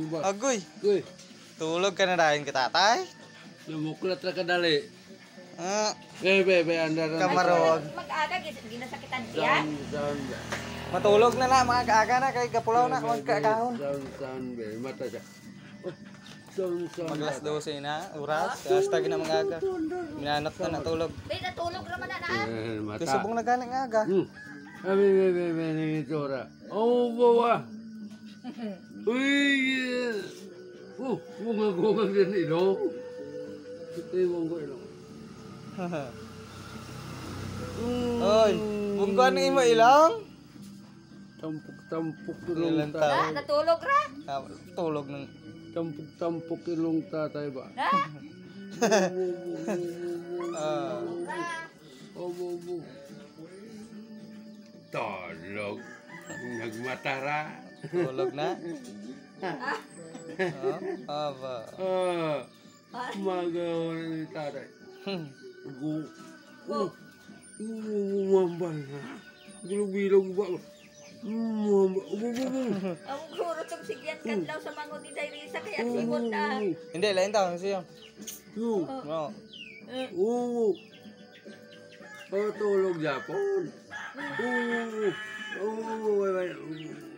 Agoy. Uy, Tulog ka na dahil ka tatay. namuklat na kadali. Ah, Bebe, anda na. Kamarog. Mag-aga, ginasakitan siya. Sound. matulog na na mga kaaga na kay kapulaw na magkakahon. Sound, be. Mata siya. Sound. Maglas 12 na oras. Hasta gina mga aga. Minanap na natulog. Be, natulog naman na na. Mata. Kusubong na ganing aga. Bebe, ni tora. Oh, bawa. Uy. Gumagumag din ilong. Iwan ko ilong. Oy, bungkuan ng imo ilang. Tampok Ilang ilong tao? tatay. Natulog ra. Tulog ng Tampok ilong tatay ba? Ha? Obo. Tolog. Nagmatara. tulog na. Aba. Magawa na ni tatay. Umambay na. Bilog ba? Ang guro tong sigyan kadlaw sa mangon ni Dairisa kaya simot na. Hindi lain tao siya. No. Tulog Japon.